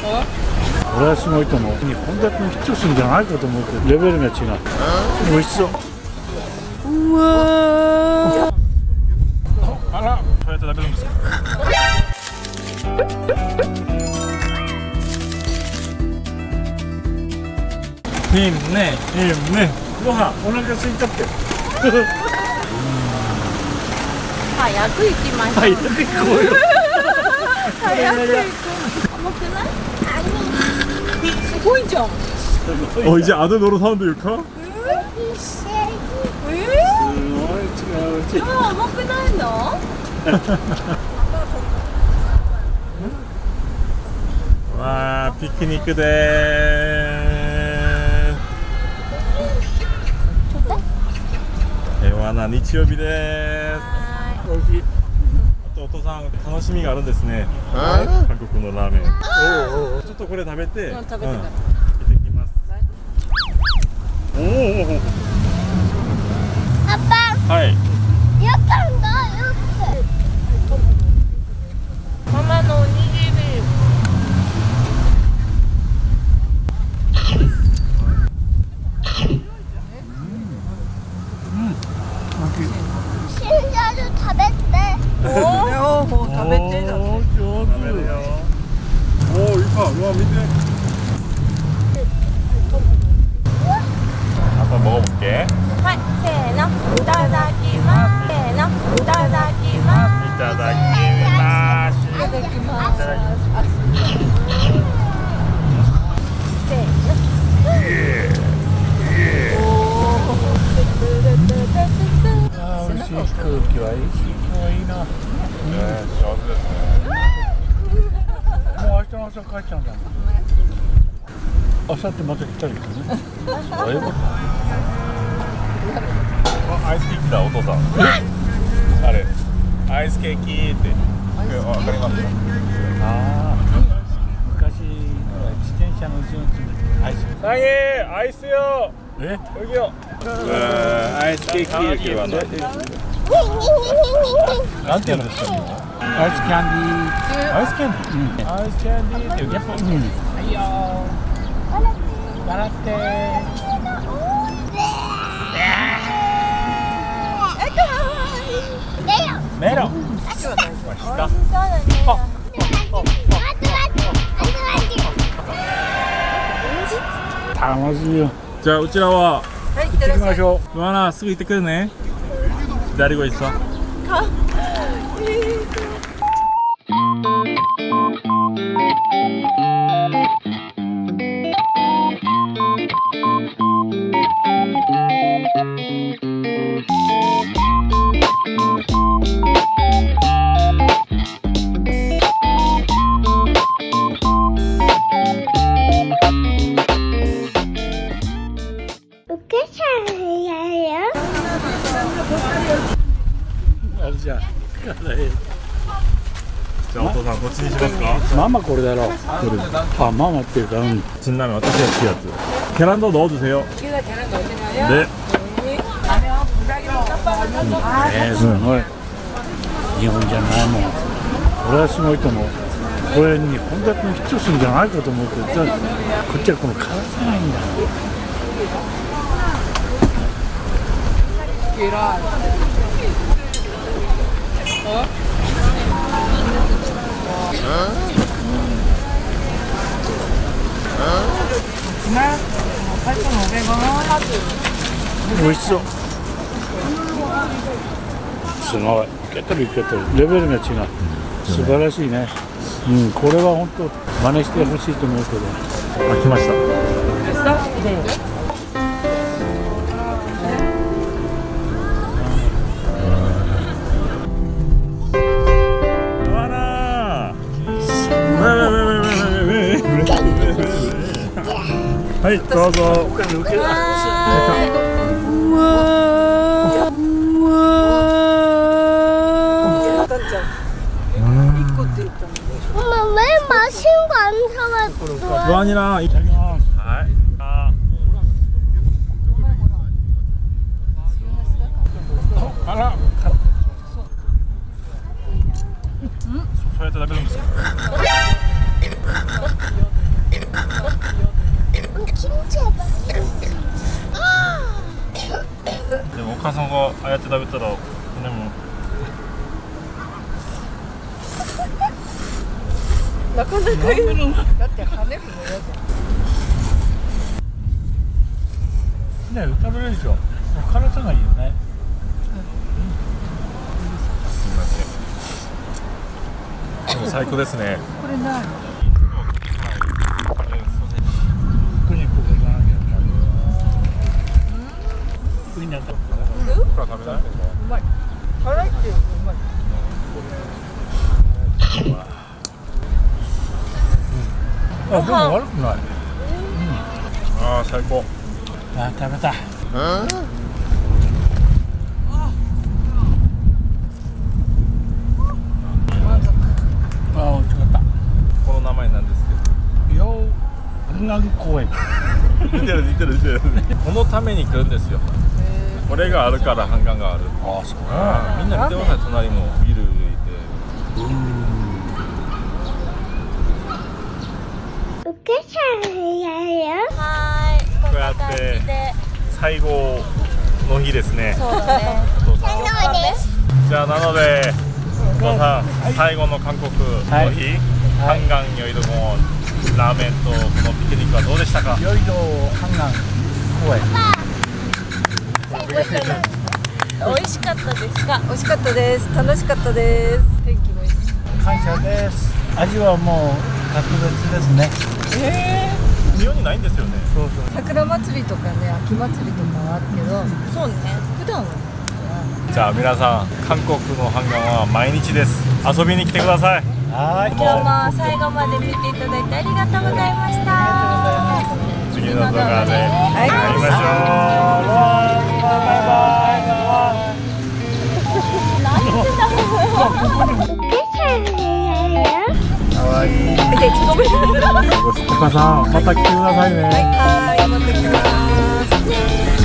俺はすごいと思う。日本だけにヒットするんじゃないかと思うけど、レベルが違う。美味しそう。うわー。あら、こうやって食べるんですか。ねえ、ご飯お腹空いちゃって。 早く行きましょう。 早く行こうよ。 早く行こう。重くない？すごいじゃん。 이제 아들 노릇하는데 육하? すごい違う。 重くないの？ 와 피크닉で平和な日曜日です。 美味しい。 あとお父さん楽しみがあるんですね。韓国のラーメン。ちょっとこれ食べて。食べてから。行ってきます。おお。 パパ。 はい。 やったんだよ。 ママのおにぎり。 シンジャル食べて。 おお、食べてだ。 上手。 おお、いいか、うわ、見て。아빠 먹어볼게. はい、せーの、いただきます。せーの、いただきます。 いただきます。 いただきます。せーの。 美味しい空気はいいし、今日はいいな。 上手ですね。 もう明日の朝帰っちゃうんだもん。明後日また来たりするね。そういうこと。 アイスケーキだ、お父さん。あれ、アイスケーキってわかりますか？ ああ、昔自転車の後ろについてアイス。 サゲー、アイスよ。 え？ 여기요. 아이스 케이크 이렇게 왔나? なんて言うんですか？アイスキャンディー。 アイスキャンディー。アイスキャンディーってやっぱ。はいよ。笑って。メロン。 楽しいよ。 じゃあうちらははい、行って行きましょう。 ルアナすぐ行ってくるね。기다리고 있어. じゃあ、 じゃあお父さんどっちにしますか？ ママこれだろう。あ、ママっていうか、 진라면私が好きやつ。계란도 넣어주세요. 네. すごい。日本じゃないもん。これはすごいと思う。これ日本だけにヒットするんじゃないかと思うけど、こっちはこの辛さないんだ。美味しそう。すごい。いけてるいけてる。レベルが違う。素晴らしいね。これは本当真似してほしいと思うけど。 あ、来ました。はい、どうぞ。루안이랑いただきます。はい。あら。そうやって食べるんですか？ でもお母さんがああやって食べたらでもなかなか言う。だって跳ねるの嫌じね、食べれるでしょ。辛さがいいよね。 すみません。でも最高ですね。 ゃん。これ何？ クニックがなきゃ。クニック。 これ食べない？ うまい。辛いっていううまい。 あ、でも悪くない。 ああ、最高。 あ、食べた。あ、美味しかった。 この名前なんですけど。 洋半岸公園。 似てる。このために来るんですよ。これがあるから半岸がある。 あ、そう。 みんな見てください。隣もビルいて。 はい。 こうやって最後の日ですね。 そうだね。 お父さん。じゃあなのでお父さん、最後の韓国の日、半岸ヨイドゴンラーメンとこのピクニックはどうでしたか？ ヨイド半岸公園。 美味しかったですか？美味しかったです。楽しかったです。天気もいいし。 感謝です。味はもう格別ですね。 日本にないんですよね。 そうそう。 桜祭りとかね、秋祭りとかはあるけど、そうね。普段は。 じゃあ皆さん、韓国の半岸は毎日です。遊びに来てください。 はい。 今日も最後まで見ていただいてありがとうございました。 次の動画で会いましょう。 かわいい。 見て、ごめん。 お母さん、また来てくださいね。 はい、また来ます。